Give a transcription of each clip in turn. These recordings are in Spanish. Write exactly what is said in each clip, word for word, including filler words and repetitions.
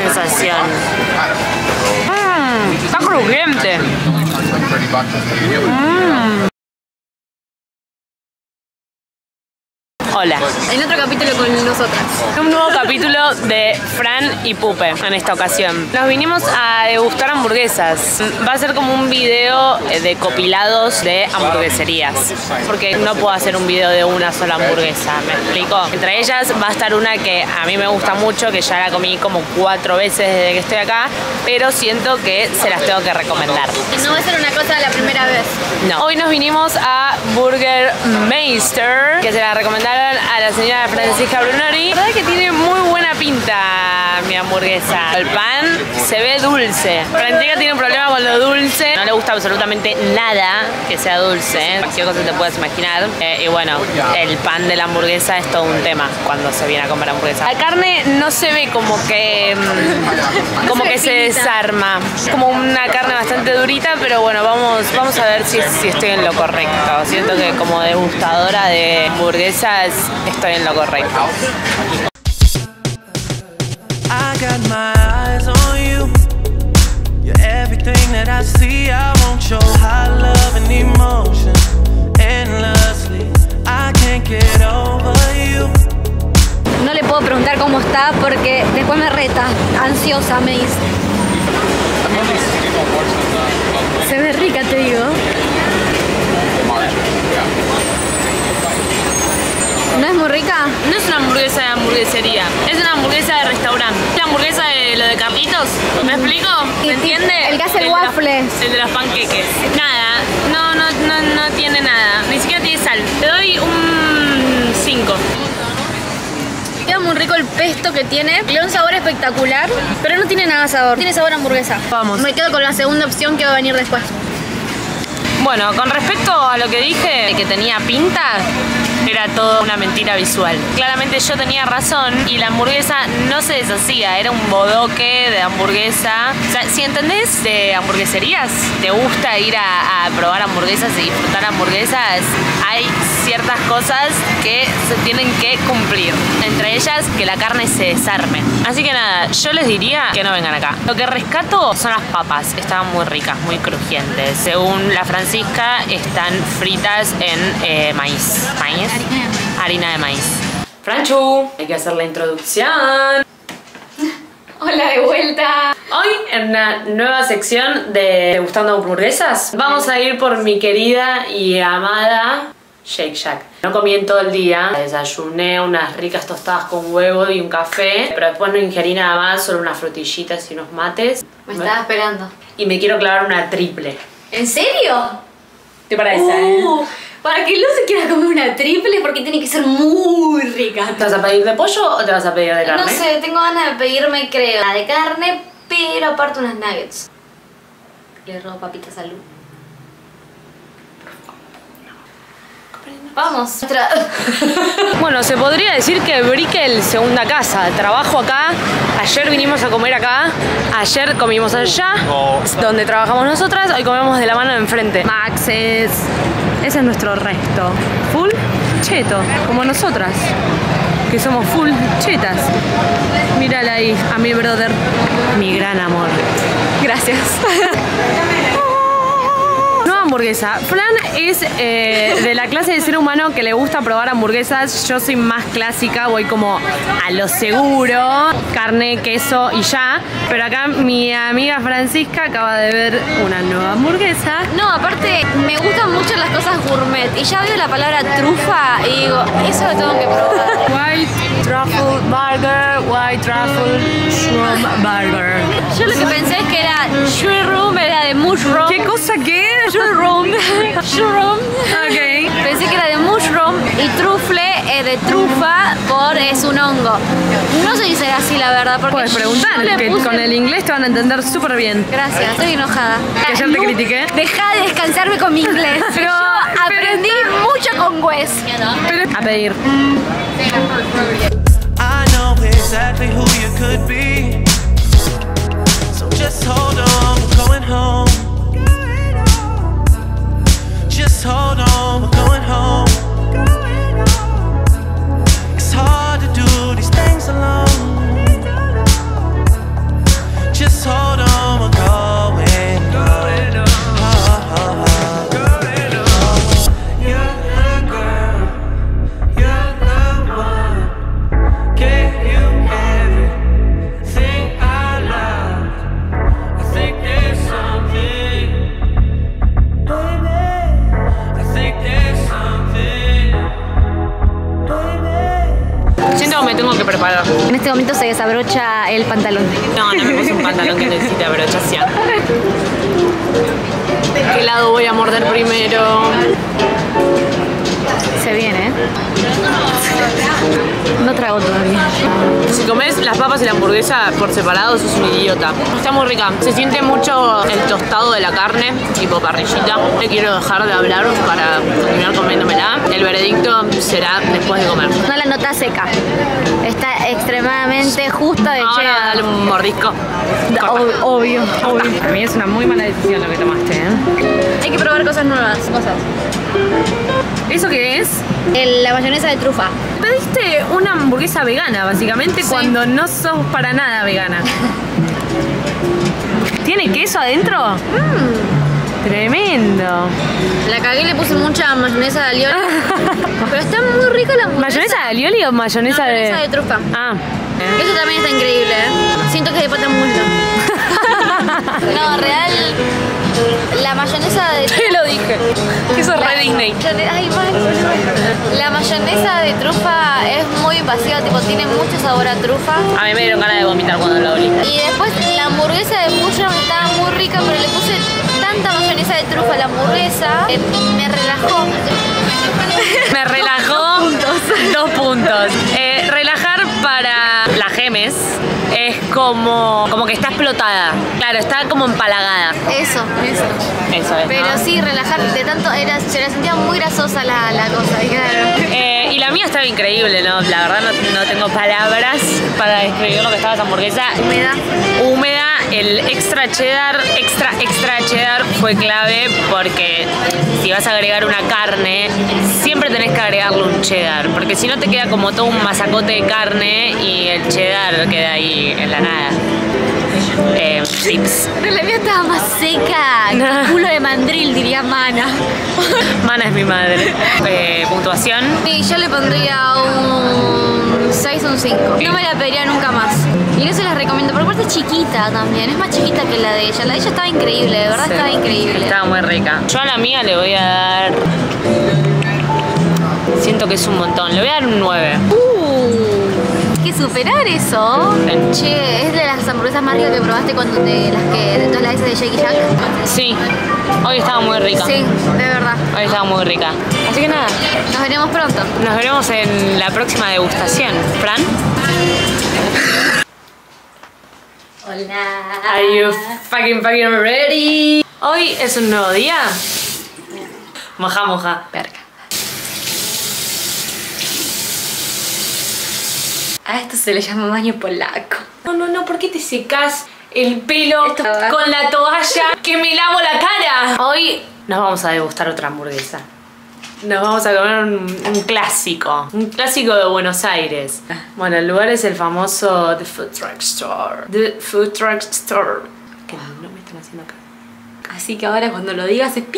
sensación. Mmm, está crujiente. Mmm. Hola. En otro capítulo con nosotras. Un nuevo capítulo de Fran y Pupe en esta ocasión. Nos vinimos a degustar hamburguesas. Va a ser como un video de compilados de hamburgueserías. Porque no puedo hacer un video de una sola hamburguesa, ¿me explico? Entre ellas va a estar una que a mí me gusta mucho, que ya la comí como cuatro veces desde que estoy acá, pero siento que se las tengo que recomendar. No va a ser una cosa la primera vez. No. Hoy nos vinimos a Burger Meister, que se la recomendaron a la señora Francisca Brunori. La verdad que tiene muy buena pinta mi hamburguesa. El pan se ve dulce. Francisca tiene un problema con lo dulce. No le gusta absolutamente nada que sea dulce, ¿eh? Cualquier cosa te puedes imaginar. Eh, y bueno, el pan de la hamburguesa es todo un tema cuando se viene a comer hamburguesa. La carne no se ve como que como que se desarma. Es como una carne bastante durita, pero bueno, vamos, vamos a ver si, si estoy en lo correcto. Siento que como degustadora de hamburguesas estoy en lo correcto. I got my eyes on you. You're everything that I see. I want your high love and emotion endlessly. I can't get over you. No le puedo preguntar cómo está porque después me reta. Ansiosa me dice. Se ve rica, te digo. ¿No es muy rica? No es una hamburguesa de hamburguesería, es una hamburguesa de restaurante. La hamburguesa de lo de Carlitos, ¿me explico? ¿Me entiendes? El que hace el, el waffles. De el de los panqueques. Nada, no, no, no, no tiene nada. Ni siquiera tiene sal. Te doy un cinco. Queda muy rico el pesto que tiene. Le da un sabor espectacular, pero no tiene nada de sabor. Tiene sabor a hamburguesa. Vamos. Me quedo con la segunda opción que va a venir después. Bueno, con respecto a lo que dije de que tenía pinta, era todo una mentira visual. Claramente yo tenía razón y la hamburguesa no se deshacía, era un bodoque de hamburguesa. O sea, si entendés de hamburgueserías, te gusta ir a, a probar hamburguesas y disfrutar hamburguesas, hay ciertas cosas que se tienen que cumplir. Entre ellas, que la carne se desarme. Así que nada, yo les diría que no vengan acá. Lo que rescato son las papas, estaban muy ricas, muy crujientes. Según la Francisca, están fritas en eh, maíz. ¿Maíz? Harina de maíz. Franchu, hay que hacer la introducción. Hola de vuelta. Hoy en una nueva sección de Degustando Hamburguesas vamos a ir por mi querida y amada Shake Shack. No comí en todo el día, desayuné unas ricas tostadas con huevo y un café, pero después no ingerí nada más, solo unas frutillitas y unos mates. Me estaba esperando. Y me quiero clavar una triple. ¿En serio? ¿Te parece? Uh, eh? Para que Lu se quiera comer una triple porque tiene que ser muy rica. ¿Te vas a pedir de pollo o te vas a pedir de carne? No sé, tengo ganas de pedirme, creo, la de carne, pero aparte unas nuggets. Le robo papitas a Lu. Vamos. Bueno, se podría decir que Brickell, segunda casa. Trabajo acá. Ayer vinimos a comer acá. Ayer comimos allá, donde trabajamos nosotras. Hoy comemos de la mano de enfrente. Max es... Ese es nuestro resto. Full cheto, como nosotras, que somos full chetas. Mírala ahí, a mi brother. Mi gran amor. Gracias. Nueva hamburguesa. Fran es eh, de la clase de ser humano que le gusta probar hamburguesas. Yo soy más clásica, voy como a lo seguro. Carne, queso y ya. Pero acá mi amiga Francisca acaba de ver una nueva hamburguesa. No, aparte me gustan mucho las cosas gourmet. Y ya veo la palabra trufa y digo, eso lo tengo que probar. White truffle burger, white truffle shroom burger. Yo lo que pensé es que era shroom, era de mushroom. ¿Qué cosa qué? Shroom. Shroom. Ok. Pensé que era de mushroom y truffle eh, de trufa por es un hongo. No se dice así la verdad porque puedes preguntar, yo le que puse... con el inglés te van a entender súper bien. Gracias, estoy enojada. Que ayer te Lu, critiqué. Deja de descansarme con mi inglés. Pero yo aprendí pero... mucho con Wes. Pero... A pedir. I know exactly who you could be. So just hold on, we're going home. Just hold on, we're going home. It's hard to do these things alone. desabrocha el pantalón. No, no me puse un pantalón que necesite abrochación. ¿De qué lado voy a morder primero? Se viene, ¿eh? No trago todavía. Si comes las papas y la hamburguesa por separado, sos un idiota. Está muy rica. Se siente mucho el tostado de la carne, tipo parrillita. No quiero dejar de hablar para continuar comiéndomela. El veredicto será después de comer. No la nota seca. Está extremadamente justa de Ahora cheddar. dale un mordisco. Ob- obvio, obvio. Para mí es una muy mala decisión lo que tomaste, ¿eh? Hay que probar cosas nuevas. Cosas. ¿Eso qué es? El- la mayonesa de trufa. Pediste una hamburguesa vegana, básicamente, Sí. cuando no sos para nada vegana. ¿Tiene queso adentro? Mm. Tremendo. La cagué y le puse mucha mayonesa de alioli. Pero está muy rica la hamburguesa. ¿Mayonesa de alioli o mayonesa, No, mayonesa de trufa. Ah. Eso también está increíble, ¿eh? Siento que es de pata muslo. No, real. La mayonesa de Te lo dije. Eso es La- re Disney. Ay, mal. La mayonesa de trufa es muy invasiva, tipo, tiene mucho sabor a trufa. A mí me dieron ganas de vomitar cuando lo olí. Y después la hamburguesa de mushroom estaba muy rica, pero le puse tanta mayonesa de trufa a la hamburguesa que me relajó. Me relajó. Dos puntos. Eh, relajar para la Gemes es como, como que está explotada. Claro, está como empalagada. Eso, eso. Eso es. Pero ¿no? sí, relajar de tanto, era, se la sentía muy grasosa la, la cosa, y claro. Eh, y la mía estaba increíble, ¿no? La verdad no, no tengo palabras para describir lo que estaba esa hamburguesa. Humedad. Húmeda, el extra cheddar, extra, extra cheddar fue clave porque si vas a agregar una carne, siempre tenés que agregarle un cheddar, porque si no te queda como todo un masacote de carne y el cheddar queda ahí en la nada. Eh, tips. Pero la mía estaba más seca. No. Culo de mandril, diría Mana. Mana es mi madre. Eh, puntuación. Y yo le pondría un seis o un cinco. No me la pediría nunca más. Y no se las recomiendo, pero aparte es chiquita también. Es más chiquita que la de ella. La de ella estaba increíble, de verdad Sí. estaba increíble. Estaba muy rica. Yo a la mía le voy a dar... Siento que es un montón. Le voy a dar un nueve. Uh, hay que superar eso. Sí. Che, es de las hamburguesas más ricas que probaste cuando de las que de todas las veces de Jackie Jack. Sí. Hoy estaba muy rica. Sí, de verdad. Hoy estaba muy rica. Así que nada, Nos veremos pronto. nos veremos en la próxima degustación. Fran. Hola. Are you fucking fucking ready? Hoy es un nuevo día. Moja, moja. Verga. A esto se le llama baño polaco. No, no, no, ¿por qué te secas el pelo Esto- con la toalla que me lavo la cara? Hoy nos vamos a degustar otra hamburguesa. Nos vamos a comer un, un clásico. Un clásico de Buenos Aires. Bueno, el lugar es el famoso The Food Truck Store. The Food Truck Store. Que no me están haciendo acá. Así que ahora cuando lo digas es pi.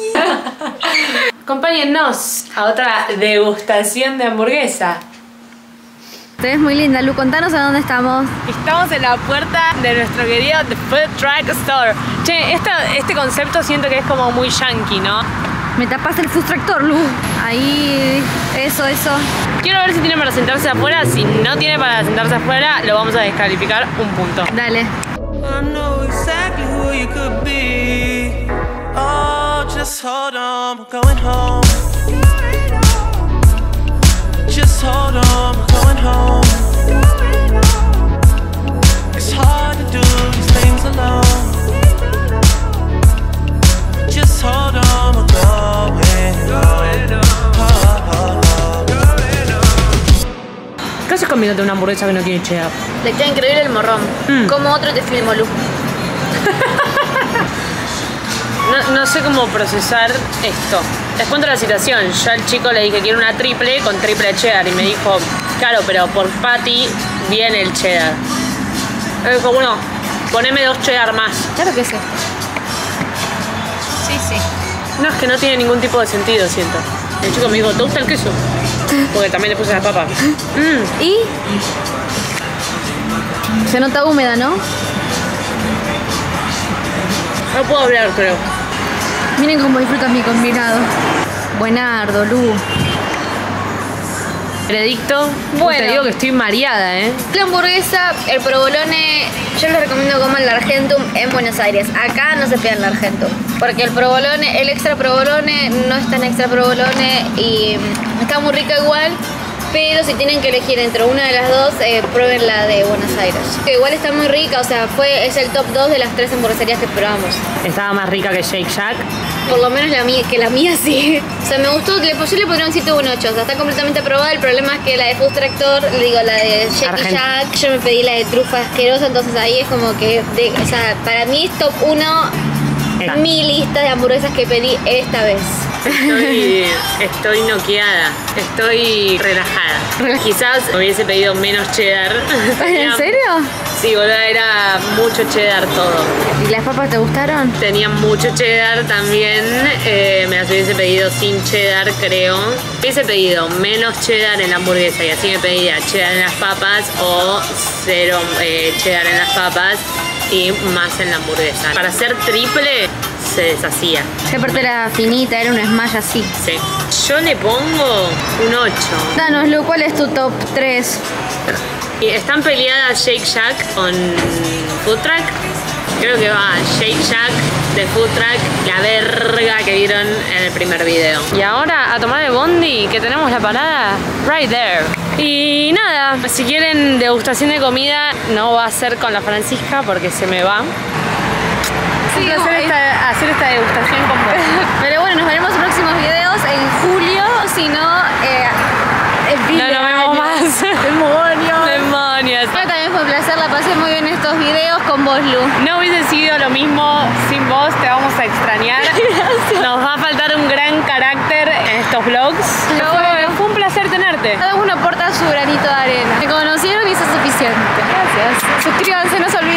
Acompáñennos a otra degustación de hamburguesa. Te ves muy linda, Lu. Contanos a dónde estamos. Estamos en la puerta de nuestro querido The Food Truck Store. Che, esta- este concepto siento que es como muy yankee, ¿no? Me tapaste el frustractor, Lu. Ahí, eso, eso. Quiero ver si tiene para sentarse afuera. Si no tiene para sentarse afuera, lo vamos a descalificar un punto. Dale. I know exactly who you could be. Oh, just hold on, we're going home. Just hold on, we're going home. It's hard to do these things alone. Just hold on, we're going home. Oh, oh, oh. ¿Qué haces comiéndote una hamburguesa que no tiene cheddar? Le queda increíble el morrón. Mm. Como otro te filmo, Lu. No, no sé cómo procesar esto. Les cuento la situación. Yo al chico le dije quiero una triple con triple cheddar y me dijo, claro, pero por patty viene el cheddar. Me dijo, bueno, poneme dos cheddar más. Claro que sí. Sí, sí. No, es que no tiene ningún tipo de sentido, siento. El chico me dijo, ¿te gusta el queso? Porque también le puse las papas. Mm. ¿Y? Se nota húmeda, ¿no? No puedo hablar, creo. Miren cómo disfrutas mi combinado. Buenardo, Lu. Veredicto. Bueno. Te digo que estoy mareada, ¿eh? La hamburguesa, el provolone, yo les recomiendo que coman el Argentum en Buenos Aires. Acá no se pidan el Argentum, porque el provolone, el extra provolone no es tan extra provolone y está muy rica igual. Pero si tienen que elegir entre una de las dos, eh, prueben la de Buenos Aires. Igual está muy rica, o sea, fue, es el top dos de las tres hamburgueserías que probamos. Estaba más rica que Shake Shack. Por lo menos la mía, que la mía sí. O sea, me gustó, le, yo le pondría un siete o un ocho. O sea, está completamente aprobada. El problema es que la de Food Tractor, le digo, la de Shake Argent- Shack, yo me pedí la de trufa asquerosa, entonces ahí es como que, de, o sea, para mí es top uno Era. mi lista de hamburguesas que pedí esta vez. Estoy, estoy noqueada, estoy relajada. Quizás hubiese pedido menos cheddar. ¿En serio? Sí, boludo, era mucho cheddar todo. ¿Y las papas te gustaron? Tenía mucho cheddar también. Eh, me las hubiese pedido sin cheddar, creo. Hubiese pedido menos cheddar en la hamburguesa y así me pedía cheddar en las papas o cero eh, cheddar en las papas y más en la hamburguesa. Para ser triple se deshacía. Que aparte era finita, era un smash así. Sí. Yo le pongo un ocho. Danos, Lu, ¿cuál es tu top tres? Y están peleadas Shake Shack con Food Truck. Creo que va Shake Shack de Food Truck, la verga que vieron en el primer video. Y ahora a tomar el bondi, que tenemos la parada right there. Y nada, si quieren degustación de comida, no va a ser con la Francisca porque se me va. Sí, hacer, esta, hacer esta degustación con vos. Pero bueno, nos veremos en próximos videos en julio, si no, eh, en fin No de nos vemos año. más. ¡Demonios! Demonios. Bueno, también fue un placer, la pasé muy bien estos videos con vos, Lu. No hubiese sido lo mismo sin vos, te vamos a extrañar. Gracias. Nos va a faltar un gran carácter en estos vlogs. Pero fue, bueno. fue un placer tenerte. Cada uno aporta su granito de arena. Me conocieron y eso es suficiente. Gracias. Suscríbanse, no se olviden.